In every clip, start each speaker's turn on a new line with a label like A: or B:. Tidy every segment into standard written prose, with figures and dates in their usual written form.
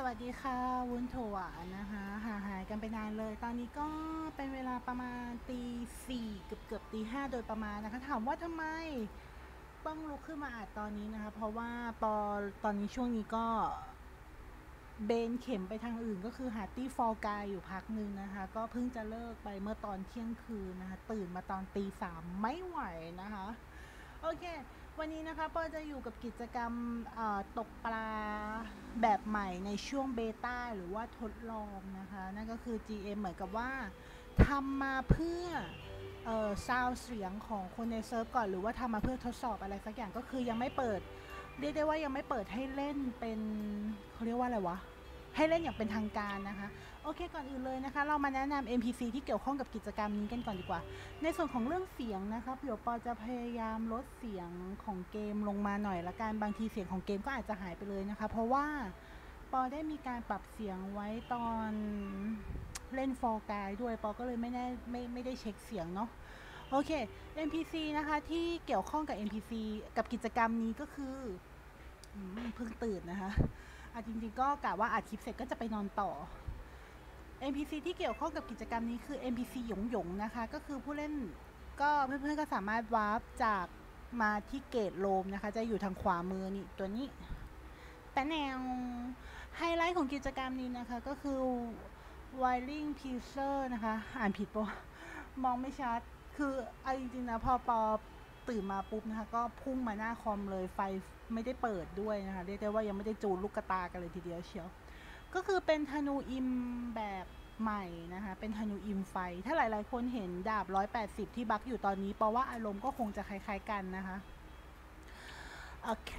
A: วัสดีค่ะวุ้นถั่วนะคะห่างหายกันไปนานเลยตอนนี้ก็เป็นเวลาประมาณตี 4เกือบตี 5โดยประมาณนะคะถามว่าทำไมต้องลุกขึ้นมาอัดตอนนี้นะคะเพราะว่าตอนนี้ช่วงนี้ก็เบนเข็มไปทางอื่นก็คือหาตี้ฟอลกายอยู่พักหนึ่งนะคะก็เพิ่งจะเลิกไปเมื่อตอนเที่ยงคืนนะคะตื่นมาตอนตี 3ไม่ไหวนะคะโอเควันนี้นะคะปอจะอยู่กับกิจกรรมตกปลาแบบใหม่ในช่วงเบต้าหรือว่าทดลองนะคะนั่นก็คือ GM เหมือนกับว่าทำมาเพื่อซาวเสียงของคนในเซิร์ฟก่อนหรือว่าทำมาเพื่อทดสอบอะไรสักอย่างก็คือยังไม่เปิดเรียกได้ว่ายังไม่เปิดให้เล่นเป็นเขาเรียกว่าอะไรวะให้เล่นอย่างเป็นทางการนะคะโอเคก่อนอื่นเลยนะคะเรามาแนะนำ NPC ที่เกี่ยวข้องกับกิจกรรมนี้กันก่อนดีกว่าในส่วนของเรื่องเสียงนะคะเดี๋ยวปอจะพยายามลดเสียงของเกมลงมาหน่อยละกันบางทีเสียงของเกมก็อาจจะหายไปเลยนะคะเพราะว่าปอได้มีการปรับเสียงไว้ตอนเล่นฟอร์กายด้วยปอก็เลยไม่ได้เช็คเสียงเนาะโอเค NPC นะคะที่เกี่ยวข้องกับ NPC กับกิจกรรมนี้ก็คือเพิ่งตื่นนะคะจริงๆก็กะว่าอัดคลิปเสร็จก็จะไปนอนต่อ NPC ที่เกี่ยวข้องกับกิจกรรมนี้คือ NPC หยงหยงนะคะก็คือผู้เล่นก็เพื่อนๆก็สามารถวาร์ปจากมาที่เกตโลมนะคะจะอยู่ทางขวามือนี่ตัวนี้แต่แนวไฮไลท์ของกิจกรรมนี้นะคะก็คือ Wiring Piercer นะคะอ่านผิดปะมองไม่ชัดคือเอาจริงๆนะพอตื่นมาปุ๊บนะคะก็พุ่งมาหน้าคอมเลยไฟไม่ได้เปิดด้วยนะคะเรียกได้ว่ายังไม่ได้จูนลูกตากันเลยทีเดียวเชียวก็คือเป็นธนูอิมแบบใหม่นะคะเป็นธนูอิมไฟถ้าหลายๆคนเห็นดาบ180ที่บักอยู่ตอนนี้เพราะว่าอารมณ์ก็คงจะคล้ายๆกันนะคะโอเค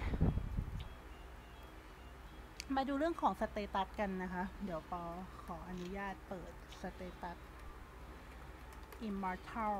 A: มาดูเรื่องของสเตตัสกันนะคะเดี๋ยวปอขออนุญาตเปิดสเตตัส Immortal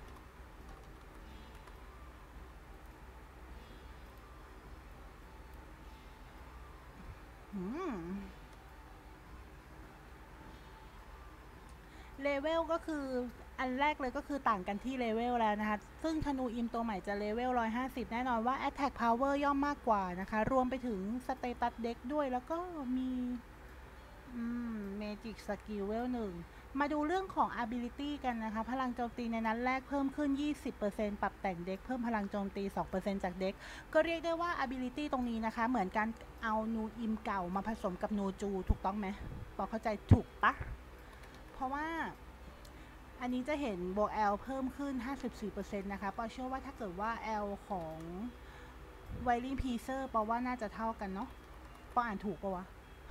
A: เลเวลก็คืออันแรกเลยก็คือต่างกันที่เลเวลแล้วนะคะซึ่งธนูอิมตัวใหม่จะเลเวล150แน่นอนว่า Attack Power ย่อมมากกว่านะคะรวมไปถึงสเตตัสเด็กด้วยแล้วก็มีMagic Skill เวล1มาดูเรื่องของ Ability กันนะคะพลังโจมตีในนั้นแรกเพิ่มขึ้น 20% ปรับแต่งเด็กเพิ่มพลังโจมตี 2% จากเด็กก็เรียกได้ว่า Ability ตรงนี้นะคะเหมือนการเอานูอิมเก่ามาผสมกับนูจูถูกต้องไหมปอเข้าใจถูกปะเพราะว่าอันนี้จะเห็นโบแอลเพิ่มขึ้น 54% นะคะปอเชื่อว่าถ้าเกิดว่า L ของไวริงพีเซอร์ปอว่าน่าจะเท่ากันเนาะปออ่านถูกปะวะ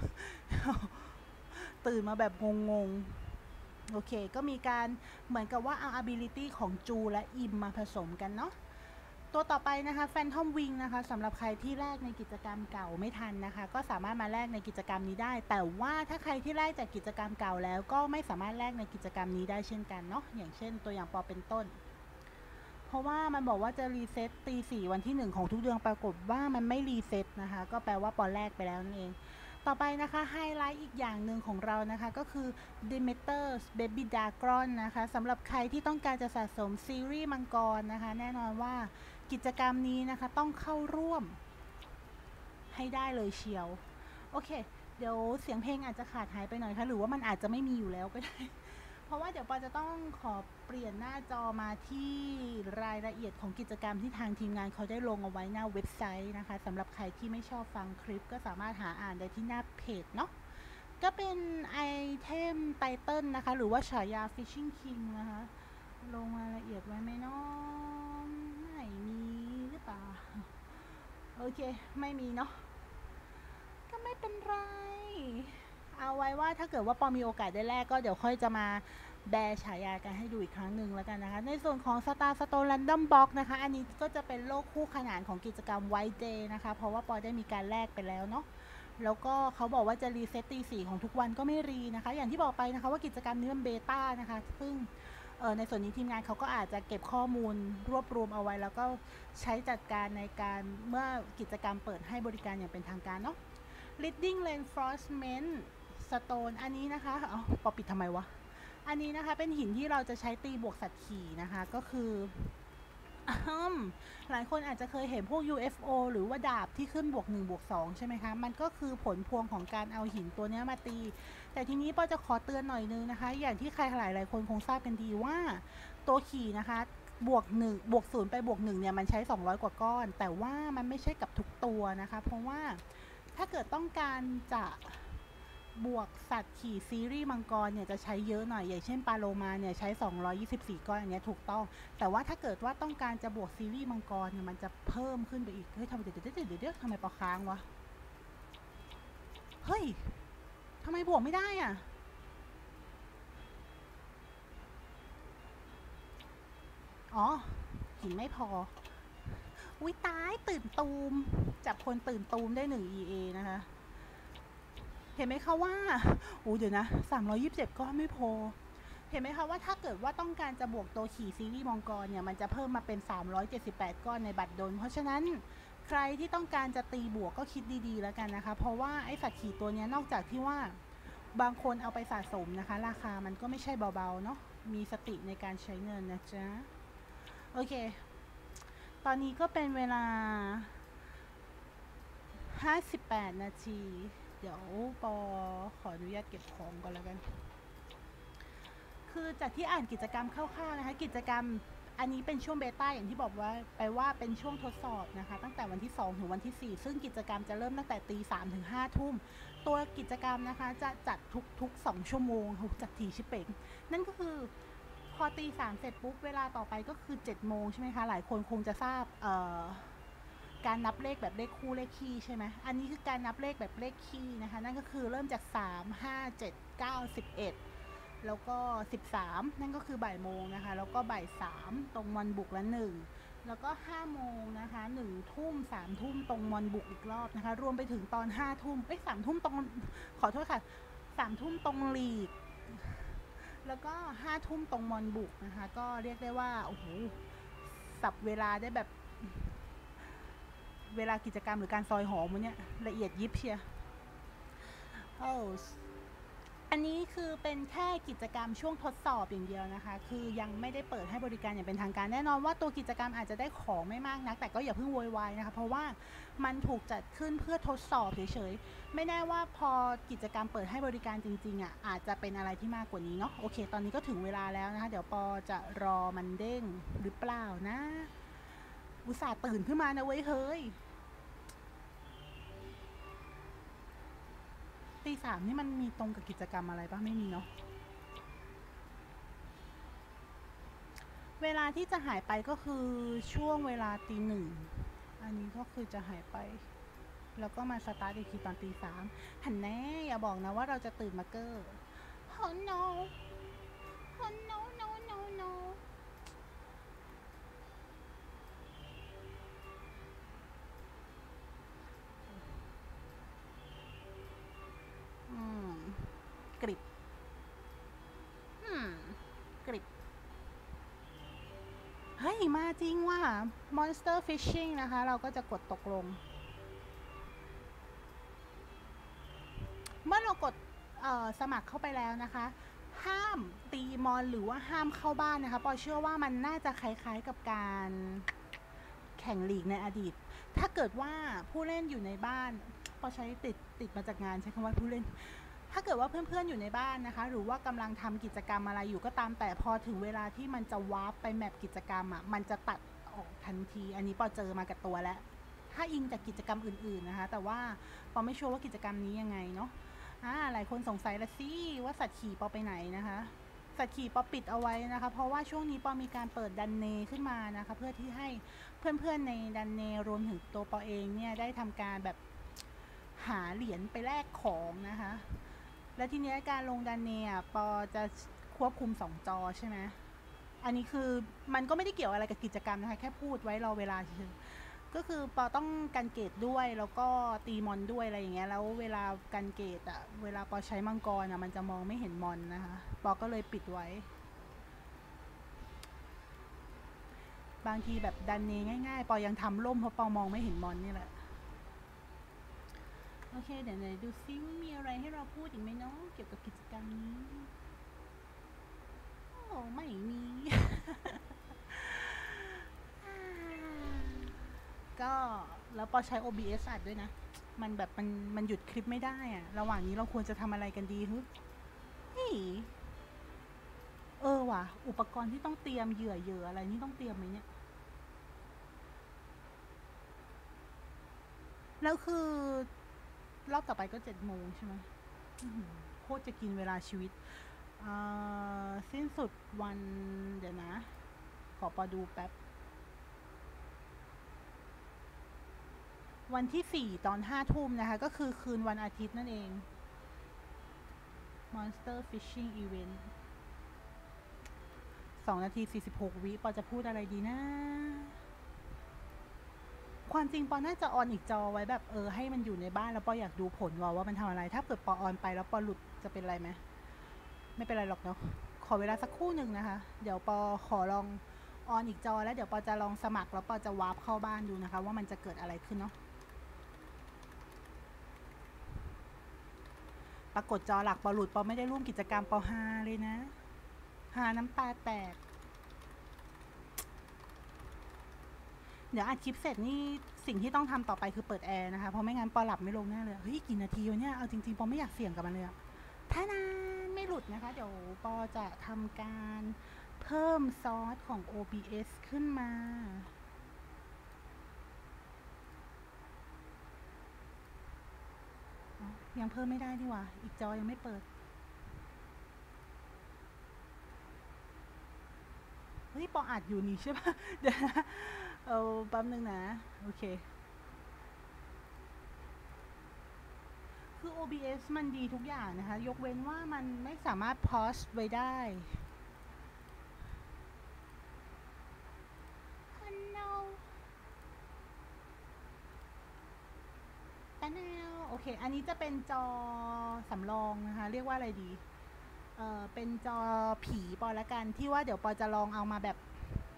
A: ตื่นมาแบบงงๆโอเคก็มีการเหมือนกับว่าเอา ability ของจูและอิมมาผสมกันเนาะตัวต่อไปนะคะ Phantom Wing นะคะสำหรับใครที่แรกในกิจกรรมเก่าไม่ทันนะคะก็สามารถมาแลกในกิจกรรมนี้ได้แต่ว่าถ้าใครที่แรกจากกิจกรรมเก่าแล้วก็ไม่สามารถแลกในกิจกรรมนี้ได้เช่นกันเนาะอย่างเช่นตัวอย่างปอเป็นต้นเพราะว่ามันบอกว่าจะรีเซ็ตตี 4วันที่1ของทุกเดือนปรากฏว่ามันไม่รีเซ็ตนะคะก็แปลว่าปอแรกไปแล้วนั่นเองต่อไปนะคะไฮไลท์อีกอย่างหนึ่งของเรานะคะก็คือ Demeter's Baby Dragon นะคะสำหรับใครที่ต้องการจะสะสมซีรีส์มังกรนะคะแน่นอนว่ากิจกรรมนี้นะคะต้องเข้าร่วมให้ได้เลยเชียวโอเคเดี๋ยวเสียงเพลงอาจจะขาดหายไปหน่อยค่ะหรือว่ามันอาจจะไม่มีอยู่แล้วก็ได้เพราะว่าเดี๋ยวปอจะต้องขอเปลี่ยนหน้าจอมาที่รายละเอียดของกิจกรรมที่ทางทีมงานเขาได้ลงเอาไว้หน้าเว็บไซต์นะคะสำหรับใครที่ไม่ชอบฟังคลิปก็สามารถหาอ่านได้ที่หน้าเพจเนาะก็เป็นไอเทมไตเติลนะคะหรือว่าฉายา Fishing King นะคะลงรายละเอียดไว้ไหมเนาะไม่มีหรือเปล่าโอเคไม่มีเนาะก็ไม่เป็นไรเอาไว้ว่าถ้าเกิดว่าปอมีโอกาสได้แรกก็เดี๋ยวค่อยจะมาแบร์ฉายากันให้ดูอีกครั้งหนึ่งแล้วกันนะคะในส่วนของ Star Stone Random Box นะคะอันนี้ก็จะเป็นโลกคู่ขนานของกิจกรรม White Day นะคะเพราะว่าปอได้มีการแลกไปแล้วเนาะแล้วก็เขาบอกว่าจะรีเซ็ตตี 4ของทุกวันก็ไม่รีนะคะอย่างที่บอกไปนะคะว่ากิจกรรมนี้มันเบต้านะคะซึ่งในส่วนนี้ทีมงานเขาก็อาจจะเก็บข้อมูลรวบรวมเอาไว้แล้วก็ใช้จัดการในการเมื่อกิจกรรมเปิดให้บริการอย่างเป็นทางการเนาะ Leading Reinforcement Stone อันนี้นะคะปอปิดทำไมวะอันนี้นะคะเป็นหินที่เราจะใช้ตีบวกสัตว์ขี่นะคะก็คืออืมหลายคนอาจจะเคยเห็นพวก UFO หรือว่าดาบที่ขึ้นบวก 1 บวก 2ใช่ไหมคะมันก็คือผลพวงของการเอาหินตัวนี้มาตีแต่ทีนี้ปอจะขอเตือนหน่อยนึงนะคะอย่างที่ใครหลายคนคงทราบกันดีว่าตัวขี่นะคะบวก 1 บวก 0ไปบวก 1เนี่ยมันใช้200กว่าก้อนแต่ว่ามันไม่ใช่กับทุกตัวนะคะเพราะว่าถ้าเกิดต้องการจะบวกสัตว์ขี่ซีรีส์มังกรเนี่ยจะใช้เยอะหน่อยอย่างเช่นปลาโลมาเนี่ยใช้224ก้อนอันนี้ถูกต้องแต่ว่าถ้าเกิดว่าต้องการจะบวกซีรีส์มังกรเนี่ยมันจะเพิ่มขึ้นไปอีกเฮ้ยทำไมเดี๋ยวทำไมปอค้างวะเฮ้ยทำไมบวกไม่ได้อ่ะอ๋อหินไม่พออุ้ยตายตื่นตูมจับคนตื่นตูมได้1 EA นะคะเห็นไหมคะว่าเดี๋ยวนะ327ก้อนไม่พอเห็นไหมคะว่าถ้าเกิดว่าต้องการจะบวกตัวขี่ซีรีส์มังกรเนี่ยมันจะเพิ่มมาเป็น378ก้อนในบัตรดลเพราะฉะนั้นใครที่ต้องการจะตีบวกก็คิดดีๆแล้วกันนะคะเพราะว่าไอ้สัตว์ขี่ตัวนี้นอกจากที่ว่าบางคนเอาไปสะสมนะคะราคามันก็ไม่ใช่เบาๆเนาะมีสติในการใช้เงินนะจ๊ะโอเคตอนนี้ก็เป็นเวลา58นาทีเดี๋ยวปอขออนุญาตเก็บของก่อนแล้วกันคือจากที่อ่านกิจกรรมคร่าวๆนะคะกิจกรรมอันนี้เป็นช่วงเบต้าอย่างที่บอกว่าไปว่าเป็นช่วงทดสอบนะคะตั้งแต่วันที่2ถึงวันที่4ซึ่งกิจกรรมจะเริ่มตั้งแต่ตี3ถึง5ทุ่มตัวกิจกรรมนะคะจะจัดทุก2ชั่วโมงจัดทีชิเป่งนั่นก็คือพอตี3เสร็จปุ๊บเวลาต่อไปก็คือ7โมงใช่ไหมคะหลายคนคงจะทราบการนับเลขแบบเลขคู่เลขคี่ใช่ไหมอันนี้คือการนับเลขแบบเลขคี่นะคะนั่นก็คือเริ่มจาก3 5 7 9 11แล้วก็13นั่นก็คือบ่ายโมงนะคะแล้วก็บ่าย3ตรงมอนบุกละ1แล้วก็5โมงนะคะ1ทุ่ม3ทุ่มตรงมอนบุกอีกรอบนะคะรวมไปถึงตอน5ทุ่ม3ทุ่มตรงขอโทษค่ะ3ทุ่มตรงลีกแล้วก็5ทุ่มตรงมอนบุกนะคะก็เรียกได้ว่าโอ้โหสับเวลาได้แบบเวลากิจกรรมหรือการซอยหอมวันนี้ละเอียดยิบเชียโอ้อันนี้คือเป็นแค่กิจกรรมช่วงทดสอบอย่างเดียวนะคะคือยังไม่ได้เปิดให้บริการอย่างเป็นทางการแน่นอนว่าตัวกิจกรรมอาจจะได้ของไม่มากนักแต่ก็อย่าเพิ่งโวยวายนะคะเพราะว่ามันถูกจัดขึ้นเพื่อทดสอบเฉยๆไม่แน่ว่าพอกิจกรรมเปิดให้บริการจริงๆอ่ะอาจจะเป็นอะไรที่มากกว่านี้เนาะโอเคตอนนี้ก็ถึงเวลาแล้วนะคะเดี๋ยวปอจะรอมันเด้งหรือเปล่านะอุตส่าห์ตื่นขึ้นมานะเว้ยเฮ้ยตีสามนี่มันมีตรงกับกิจกรรมอะไรปะไม่มีเนาะเวลาที่จะหายไปก็คือช่วงเวลาตี 1อันนี้ก็คือจะหายไปแล้วก็มาสตาร์ทอีกทีตอนตี 3หันแน่อย่าบอกนะว่าเราจะตื่นมาเกอร์ oh no oh no no no no อืมกริบกริบเฮ้ยมาจริงว่ะ Monster Fishing นะคะเราก็จะกดตกลงเมื่อเรากดสมัครเข้าไปแล้วนะคะห้ามตีมอนหรือว่าห้ามเข้าบ้านนะคะปอเชื่อว่ามันน่าจะคล้ายๆกับการแข่งลีกในอดีตถ้าเกิดว่าผู้เล่นอยู่ในบ้านปอใช้ติดมาจากงานใช้คำว่าผู้เล่นถ้าเกิดว่าเพื่อนๆอยู่ในบ้านนะคะหรือว่ากำลังทำกิจกรรมอะไรอยู่ก็ตามแต่พอถึงเวลาที่มันจะวาร์ปไปแมปกิจกรรมอ่ะมันจะตัดออกทันทีอันนี้ปอเจอมากับตัวแล้วถ้าอิงจากกิจกรรมอื่นๆนะคะแต่ว่าปอไม่ชัวร์ว่ากิจกรรมนี้ยังไงเนาะหลายคนสงสัยละสิว่าสัตว์ขี่ปอไปไหนนะคะสัตว์ขี่ปอปิดเอาไว้นะคะเพราะว่าช่วงนี้ปอมีการเปิดดันเนขึ้นมานะคะเพื่อที่ให้เพื่อนๆในดันเนรวมถึงตัวปอเองเนี่ยได้ทำการแบบหาเหรียญไปแลกของนะคะและทีนี้การลงดันเนปอจะควบคุม2 จอใช่ไหมอันนี้คือมันก็ไม่ได้เกี่ยวอะไรกับกิจกรรมนะคะแค่พูดไว้รอเวลาเฉยก็คือปอต้องกันเกตด้วยแล้วก็ตีมอนด้วยอะไรอย่างเงี้ยแล้วเวลากันเกตอะเวลาปอใช้มังกรอะมันจะมองไม่เห็นมอนนะคะปอก็เลยปิดไว้บางทีแบบดันเนง่ายๆปอยังทำล่มเพราะปอมองไม่เห็นมอนนี่แหละโอเคเดี๋ยวดูซิว่ามีอะไรให้เราพูดอีกไหมเนาะเกี่ยวกับกิจกรรมนี้โอ้ไม่มีก็แล้วปอใช้ OBS อัดด้วยนะ มันแบบมันหยุดคลิปไม่ได้อะระหว่างนี้เราควรจะทำอะไรกันดีเฮ้ยว่ะอุปกรณ์ที่ต้องเตรียมเหยื่ออะไรนี่ต้องเตรียมไหมเนี่ยแล้วคือรอบต่อไปก็7 โมงใช่ไหมโคตรจะกินเวลาชีวิตสิ้นสุดวันเดี๋ยวนะขอปอดูแป๊บวันที่4ตอน5 ทุ่มนะคะก็คือคืนวันอาทิตย์นั่นเอง Monster Fishing Event 2 นาที 46 วิปอจะพูดอะไรดีนะความจริงปอน่าจะออนอีกจอไว้แบบให้มันอยู่ในบ้านแล้วปออยากดูผลว่ามันทำอะไรถ้าเกิดปอออนไปแล้วปอหลุดจะเป็นไรไหมไม่เป็นไรหรอกเนาะขอเวลาสักครู่หนึ่งนะคะเดี๋ยวปอขอลองออนอีกจอแล้วเดี๋ยวปอจะลองสมัครแล้วปอจะวาร์ปเข้าบ้านดูนะคะว่ามันจะเกิดอะไรขึ้นเนาะปรากฏจอหลักปอหลุดปอไม่ได้ร่วมกิจกรรมปอฮาเลยนะฮาน้ำตาแตกเดี๋ยวอัดคลิปเสร็จนี่สิ่งที่ต้องทำต่อไปคือเปิดแอร์นะคะเพราะไม่งั้นปอหลับไม่ลงแน่เลยเฮ้ยกี่นาทีวะเนี่ยเอาจริงๆปอไม่อยากเสี่ยงกับมันเลยถ้านานไม่หลุดนะคะเดี๋ยวปอจะทำการเพิ่มซอสของ OBS ขึ้นมายังเพิ่มไม่ได้ดีกว่าอีกจอยังไม่เปิดเฮ้ยปออัดอยู่นี่ใช่ปะเดี๋ยวแป๊บนึงนะโอเคคือ OBS มันดีทุกอย่างนะคะยกเว้นว่ามันไม่สามารถ pause ไว้ได้ฮัลโหลตะนาวโอเคอันนี้จะเป็นจอสำรองนะคะเรียกว่าอะไรดีเป็นจอผีปอละกันที่ว่าเดี๋ยวปอจะลองเอามาแบบ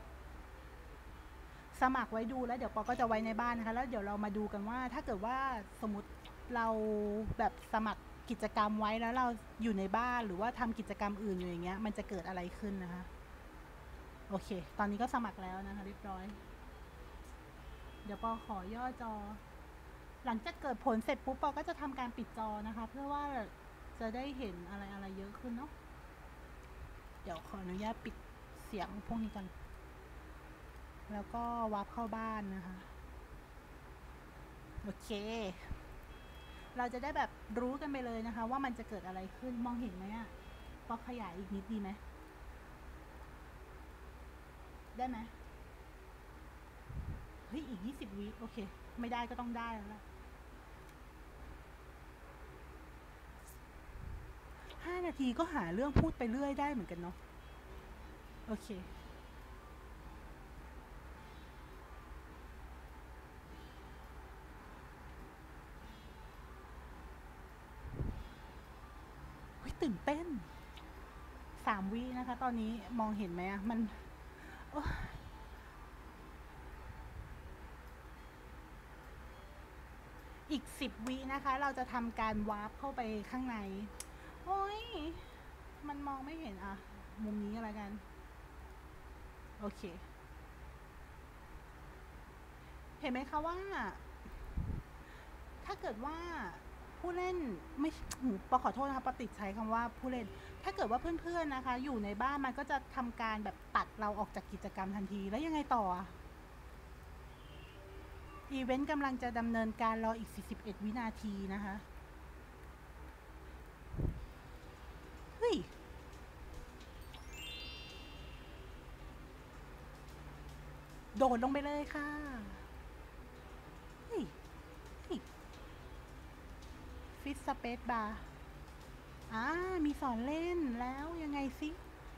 A: สมัครไว้ดูแล้วเดี๋ยวปอก็จะไว้ในบ้านนะคะแล้วเดี๋ยวเรามาดูกันว่าถ้าเกิดว่าสมมติเราแบบสมัครกิจกรรมไว้แล้วเราอยู่ในบ้านหรือว่าทำกิจกรรมอื่นอยู่อย่างเงี้ยมันจะเกิดอะไรขึ้นนะคะโอเคตอนนี้ก็สมัครแล้วนะคะเรียบร้อยเดี๋ยวปอขอย่อจอหลังจากเกิดผลเสร็จปุ๊บปอก็จะทำการปิดจอนะคะเพื่อว่าจะได้เห็นอะไรเยอะขึ้นเนาะเดี๋ยวขออนุญาตปิดเสียงพวกนี้ก่อนแล้วก็วาร์ปเข้าบ้านนะคะโอเคเราจะได้แบบรู้กันไปเลยนะคะว่ามันจะเกิดอะไรขึ้นมองเห็นไหมอะพอขยายอีกนิดดีไหมได้ไหมเฮ้ยอีก20 วิโอเคไม่ได้ก็ต้องได้แล้วล่ะ5 นาทีก็หาเรื่องพูดไปเรื่อยได้เหมือนกันเนาะโอเคเฮ้ยตื่นเต้น3 วินะคะตอนนี้มองเห็นไหมอะมันอีก10 วินะคะเราจะทำการวาร์ปเข้าไปข้างในโอ้ยมันมองไม่เห็นอะมุมนี้อะไรกันโอเคเห็นไหมคะว่าถ้าเกิดว่าผู้เล่นไม่ปอขอโทษนะคะปอติดใช้คำว่าผู้เล่นถ้าเกิดว่าเพื่อนๆนะคะอยู่ในบ้านมันก็จะทำการแบบตัดเราออกจากกิจกรรมทันทีแล้วยังไงต่ออีเวนต์กำลังจะดำเนินการรออีก41 วินาทีนะคะเฮ้ยโดดลงไปเลยค่ะเฮ้ยฟิตสเปซบาร์มีสอนเล่นแล้วยังไงสิ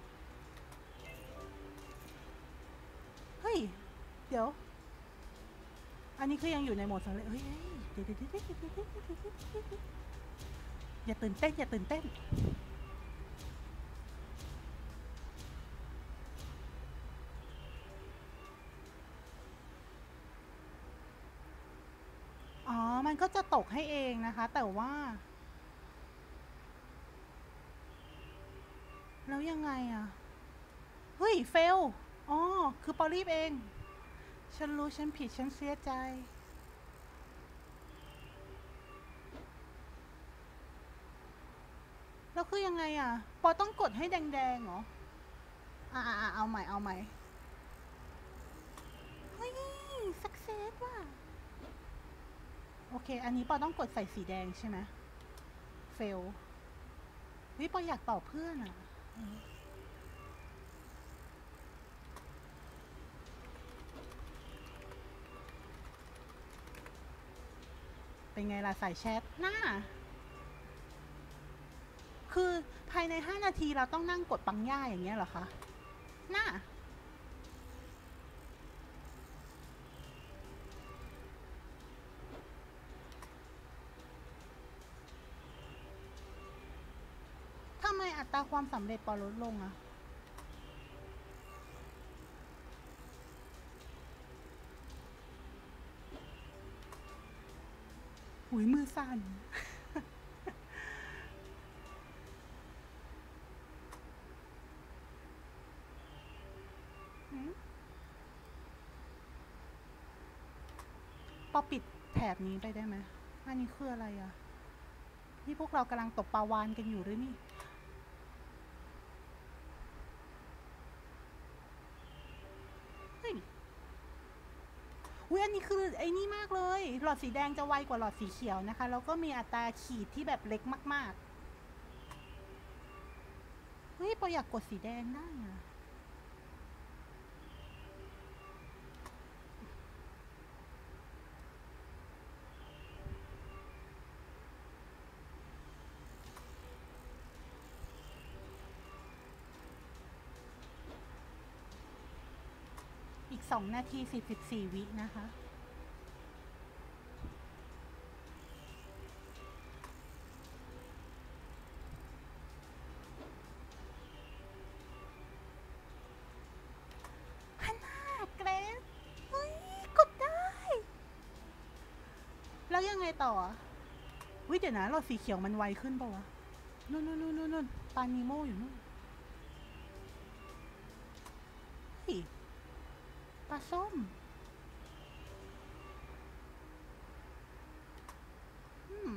A: เฮ้ยเดี๋ยวอันนี้คือยังอยู่ในโหมดสอนเล่นเฮ้ยเดี๋ยวอย่าตื่นเต้นอย่าตื่นเต้นอ๋อมันก็จะตกให้เองนะคะแต่ว่าแล้วยังไงอะเฮ้ยเฟลอ๋อคือปอรีบเองฉันรู้ฉันผิดฉันเสียใจแล้วคือยังไงอ่ะปอต้องกดให้แดงๆเหรอเอาใหม่เอาใหม่เฮ้ยสักเซสว่ะโอเคอันนี้ปอต้องกดใส่สีแดงใช่ไหมเฟลวิปออยากตอบเพื่อนอ่ะเป็นไงล่ะใส่แชทหน้าคือภายใน5 นาทีเราต้องนั่งกดปังย่าอย่างเงี้ยเหรอคะหน้าทำไมอัตราความสำเร็จปอลดลงอะหุยมือสั่นปอปิดแถบนี้ไปได้ไหมอันนี้คืออะไรอะนี่พวกเรากำลังตกปลาวานกันอยู่หรือนี่เฮ้ยอุ้ยอันนี้คือไอ้นี่มากเลยหลอดสีแดงจะไวกว่าหลอดสีเขียวนะคะแล้วก็มีอัตราขีดที่แบบเล็กมากๆเฮ้ยปออยากกดสีแดงได้อะอีก2 นาที44 วินะคะฮันน่าเกรซเฮ้ยกดได้แล้วยังไงต่อวิเดี๋ยวนะหลอดสีเขียวมันไวขึ้นปะวะนู่นปานิโมอยู่นู่นเฮ้ยปลาส้มอืม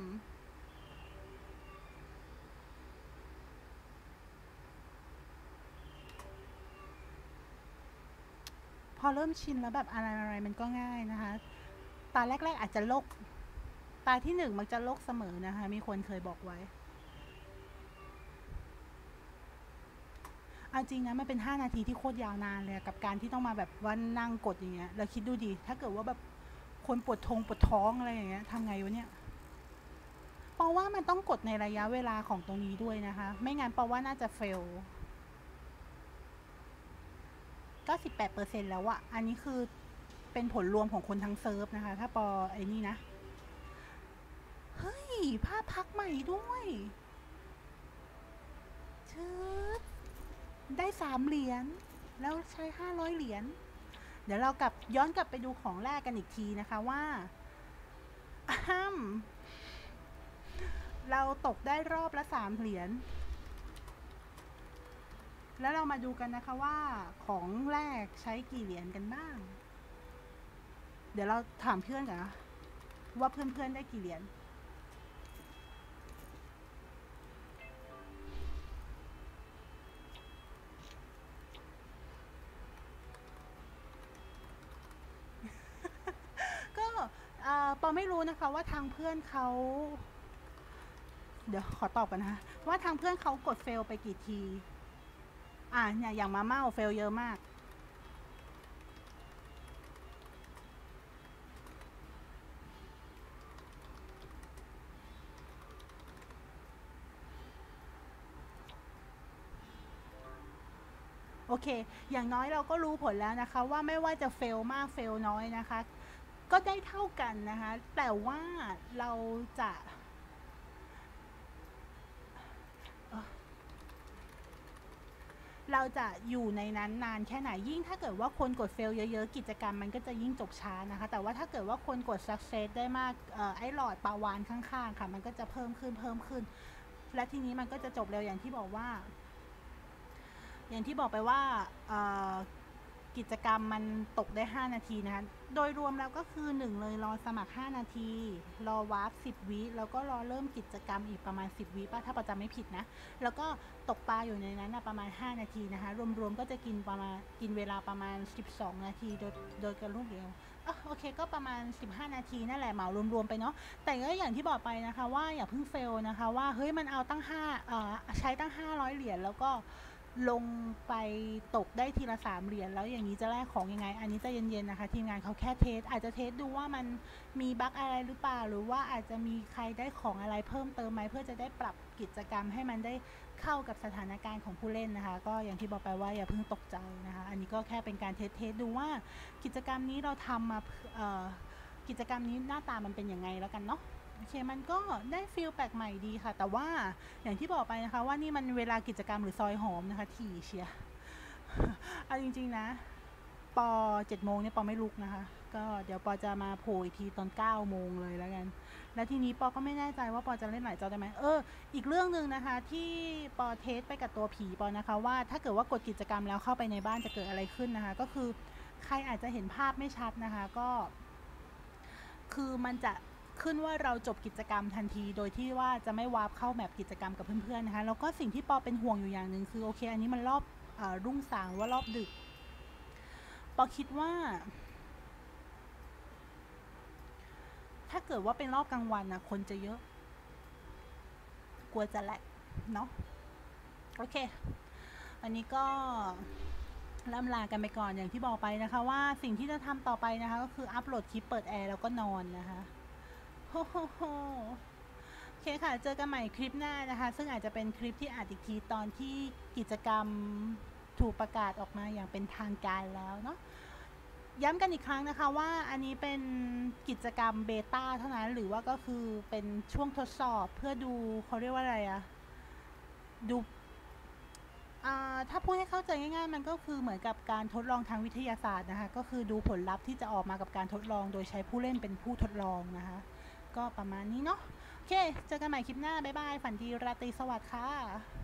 A: พอเริ่มชินแล้วแบบอะไรมันก็ง่ายนะคะตาแรกๆอาจจะโลกตาที่1มักจะโลกเสมอนะคะมีคนเคยบอกไว้เอาจริงนะมันเป็น5 นาทีที่โคตรยาวนานเลยกับการที่ต้องมาแบบว่านั่งกดอย่างเงี้ยแล้วคิดดูดิถ้าเกิดว่าแบบคนปวดท้องอะไรอย่างเงี้ยทำไงวะเนี่ยเพราะว่ามันต้องกดในระยะเวลาของตรงนี้ด้วยนะคะไม่งั้นเพราะว่าน่าจะเฟล98%แล้วอะอันนี้คือเป็นผลรวมของคนทั้งเซิร์ฟนะคะถ้าปอไอ้นี่นะเฮ้ยภาพพักใหม่ด้วยชืดได้3 เหรียญแล้วใช้500 เหรียญเดี๋ยวเราย้อนกลับไปดูของแรกกันอีกทีนะคะว่าเราตกได้รอบละ3 เหรียญแล้วเรามาดูกันนะคะว่าของแรกใช้กี่เหรียญกันบ้างเดี๋ยวเราถามเพื่อนกันนะว่าเพื่อนๆได้กี่เหรียญก็ปอไม่รู้นะคะว่าทางเพื่อนเขาเดี๋ยวขอตอบกันนะคะว่าทางเพื่อนเขากดเฟลไปกี่ทีเนี่ยอย่างมาเม่าเฟลเยอะมากโอเคอย่างน้อยเราก็รู้ผลแล้วนะคะว่าไม่ว่าจะเฟลมากเฟลน้อยนะคะก็ได้เท่ากันนะคะแต่ว่าเราจะอยู่ในนั้นนานแค่ไหนยิ่งถ้าเกิดว่าคนกดเฟลเยอะๆกิจกรรมมันก็จะยิ่งจบช้านะคะแต่ว่าถ้าเกิดว่าคนกด success ได้มากไอ้หลอดปลาวานข้างๆค่ะมันก็จะเพิ่มขึ้นและทีนี้มันก็จะจบเร็วอย่างที่บอกไปว่ากิจกรรมมันตกได้ 5 นาทีนะคะโดยรวมแล้วก็คือ1เลยรอสมัคร 5 นาทีรอวาร์ป10 วิแล้วก็รอเริ่มกิจกรรมอีกประมาณ10 วิป่ะถ้าประจำไม่ผิดนะแล้วก็ตกปลาอยู่ในนั้นประมาณ5 นาทีนะคะรวมๆก็จะกินเวลาประมาณ12 นาทีโดยการรวดเร็วโอเคก็ประมาณ15 นาทีนั่นแหละเหมารวมๆไปเนาะแต่ก็อย่างที่บอกไปนะคะว่าอย่าเพิ่งเฟลนะคะว่าเฮ้ยมันเอาตั้งใช้ตั้ง500 เหรียญแล้วก็ลงไปตกได้ทีละ3 เหรียญแล้วอย่างนี้จะแลกของยังไงอันนี้จะเย็นๆนะคะทีมงานเขาแค่อาจจะเทสดูว่ามันมีบั๊กอะไรหรือเปล่าหรือว่าอาจจะมีใครได้ของอะไรเพิ่มเติมไหมเพื่อจะได้ปรับกิจกรรมให้มันได้เข้ากับสถานการณ์ของผู้เล่นนะคะก็อย่างที่บอกไปว่าอย่าเพิ่งตกใจนะคะอันนี้ก็แค่เป็นการเทสดูว่ากิจกรรมนี้เราทำมากิจกรรมนี้หน้าตามันเป็นยังไงแล้วกันเนาะโอเคมันก็ได้ฟีลแปลกใหม่ดีค่ะแต่ว่าอย่างที่บอกไปนะคะว่านี่มันเวลากิจกรรมหรือซอยหอมนะคะถี่เชียเอาจริงๆนะปอ7 โมงเนี่ยปอไม่ลุกนะคะก็เดี๋ยวปอจะมาโผล่อีกทีตอน9 โมงเลยแล้วกันแล้วทีนี้ปอก็ไม่แน่ใจว่าปอจะเล่นหลายจอได้ไหมอีกเรื่องหนึ่งนะคะที่ปอเทสไปกับตัวผีปอนะคะว่าถ้าเกิดว่ากดกิจกรรมแล้วเข้าไปในบ้านจะเกิดอะไรขึ้นนะคะก็คือใครอาจจะเห็นภาพไม่ชัดนะคะก็คือมันจะขึ้นว่าเราจบกิจกรรมทันทีโดยที่ว่าจะไม่วาร์ปเข้าแมปกิจกรรมกับเพื่อนๆนะคะแล้วก็สิ่งที่ปอเป็นห่วงอยู่อย่างหนึ่งคือโอเคอันนี้มันรอบรุ่งสางว่ารอบดึกปอคิดว่าถ้าเกิดว่าเป็นรอบกลางวันนะคนจะเยอะกลัวจะแหลกเนาะโอเคอันนี้ก็ล่ำลากันไปก่อนอย่างที่บอกไปนะคะว่าสิ่งที่จะทำต่อไปนะคะก็คืออัปโหลดคลิปเปิดแอร์แล้วก็นอนนะคะโฮโฮโฮโอเคค่ะเจอกันใหม่คลิปหน้านะคะซึ่งอาจจะเป็นคลิปที่อัดอีกทีตอนที่กิจกรรมถูกประกาศออกมาอย่างเป็นทางการแล้วเนาะย้ำกันอีกครั้งนะคะว่าอันนี้เป็นกิจกรรมเบต้าเท่านั้นหรือว่าก็คือเป็นช่วงทดสอบเพื่อดูเขาเรียกว่าอะไรดูถ้าพูดให้เข้าใจง่ายๆมันก็คือเหมือนกับการทดลองทางวิทยาศาสตร์นะคะก็คือดูผลลัพธ์ที่จะออกมากับการทดลองโดยใช้ผู้เล่นเป็นผู้ทดลองนะคะก็ประมาณนี้เนาะโอเคเจอกันใหม่คลิปหน้าบ๊ายบายฝันดีราตรีสวัสดิ์ค่ะ